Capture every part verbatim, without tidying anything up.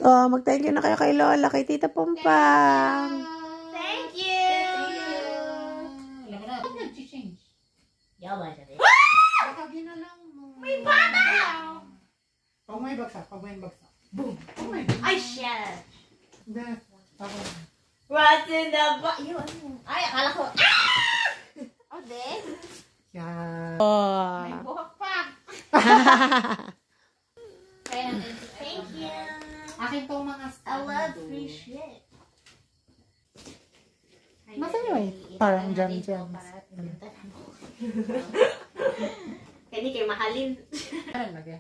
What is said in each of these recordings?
Oh, mag-thank you na kayo kay Lola, kay Tita Pompang. Thank you. May bata! Pag may bagsak, pag may bagsak. Boom! Ay, shit! Beth, ako. What's in the box? Ay, akala ko. Ah! Oh, this? Yan. Oh. May buhok pa. Thank you. Akin to mga I love free shit. Nasa nyo eh? Parang jam-jam. Kaya hindi kayo mahalin. Ano lagi?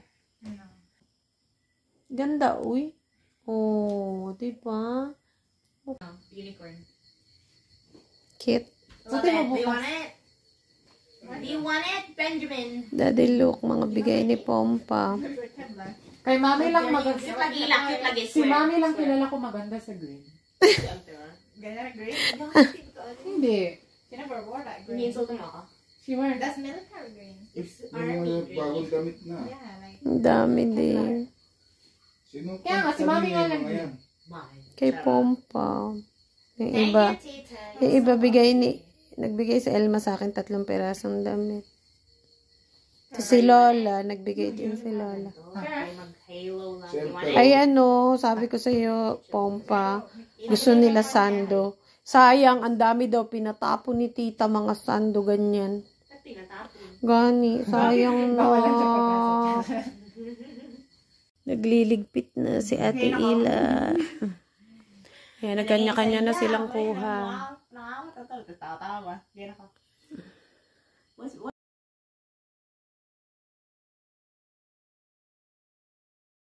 Ganda, uy. Oh, diba? Unicorn. Cute. Love it. Do you want it? Do you want it, Benjamin? Daddy look, mga bigay ni Pompa. Kay mami lang maganda. Cute lagi, lang, cute lagi. Si mami lang kilala ko maganda sa green. Ganyan na green? Hindi. She never wore that green. Ini-insult mo ako. She wear. That's military green. It's yung bagong damit na. Yeah, like. Ang dami din. Sino Kaya nga, si mami nga lang yan? Kay Pompa. Yung Thank iba, you, Tita. yung iba bigay ni, nagbigay sa Elma sa akin tatlong perasong damit. Tapos si Lola, nagbigay din si Lola. Mag-halo lang. Siyempre. Ay ano, sabi ko sa iyo, Pompa, gusto nila sando. Sayang, ang dami daw pinatapon ni tita mga sando, ganyan. Gani, sayang na. Nagliligpit na si Ate Ila. Ayan, nagkanya-kanya na silang kuha. Nakakatawa. Tatawa. Hindi na ako.